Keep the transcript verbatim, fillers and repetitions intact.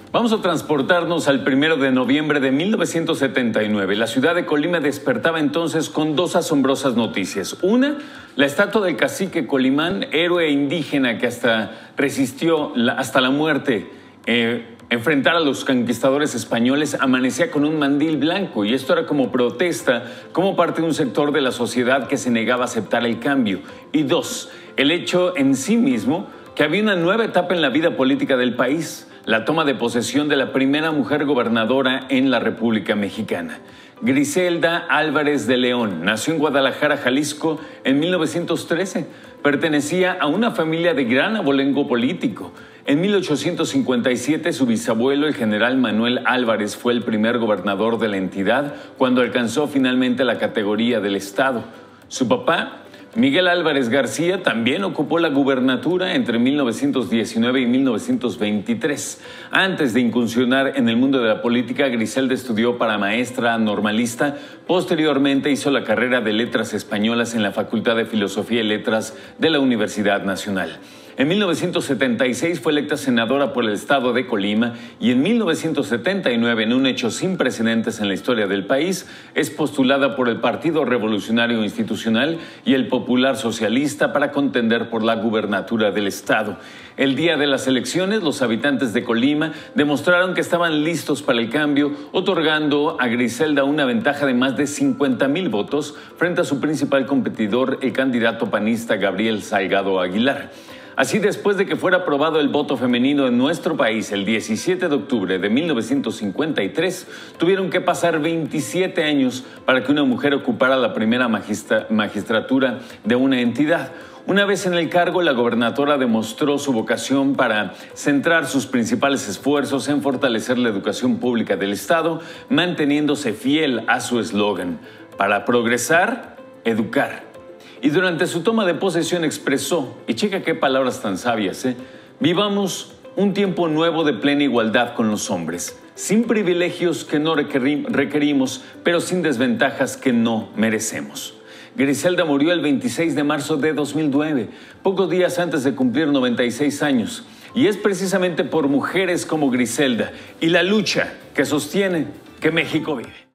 Vamos a transportarnos al primero de noviembre de mil novecientos setenta y nueve. La ciudad de Colima despertaba entonces con dos asombrosas noticias. Una, la estatua del cacique Colimán, héroe indígena que hasta resistió la, hasta la muerte, eh, enfrentar a los conquistadores españoles, amanecía con un mandil blanco, y esto era como protesta, como parte de un sector de la sociedad que se negaba a aceptar el cambio. Y dos, el hecho en sí mismo que había una nueva etapa en la vida política del país, la toma de posesión de la primera mujer gobernadora en la República Mexicana. Griselda Álvarez de León nació en Guadalajara, Jalisco, en mil novecientos trece. Pertenecía a una familia de gran abolengo político. En mil ochocientos cincuenta y siete, su bisabuelo, el general Manuel Álvarez, fue el primer gobernador de la entidad cuando alcanzó finalmente la categoría del Estado. Su papá, Miguel Álvarez García, también ocupó la gubernatura entre mil novecientos diecinueve y mil novecientos veintitrés. Antes de incursionar en el mundo de la política, Griselda estudió para maestra normalista. Posteriormente hizo la carrera de Letras Españolas en la Facultad de Filosofía y Letras de la Universidad Nacional. En mil novecientos setenta y seis fue electa senadora por el estado de Colima y en mil novecientos setenta y nueve, en un hecho sin precedentes en la historia del país, es postulada por el Partido Revolucionario Institucional y el Popular Socialista para contender por la gubernatura del estado. El día de las elecciones, los habitantes de Colima demostraron que estaban listos para el cambio, otorgando a Griselda una ventaja de más de cincuenta mil votos frente a su principal competidor, el candidato panista Gabriel Salgado Aguilar. Así, después de que fuera aprobado el voto femenino en nuestro país el diecisiete de octubre de mil novecientos cincuenta y tres, tuvieron que pasar veintisiete años para que una mujer ocupara la primera magistra- magistratura de una entidad. Una vez en el cargo, la gobernadora demostró su vocación para centrar sus principales esfuerzos en fortalecer la educación pública del Estado, manteniéndose fiel a su eslogan: para progresar, educar. Y durante su toma de posesión expresó, y checa qué palabras tan sabias, ¿eh? Vivamos un tiempo nuevo de plena igualdad con los hombres, sin privilegios que no requerimos, pero sin desventajas que no merecemos. Griselda murió el veintiséis de marzo de dos mil nueve, pocos días antes de cumplir noventa y seis años. Y es precisamente por mujeres como Griselda y la lucha que sostiene que México vive.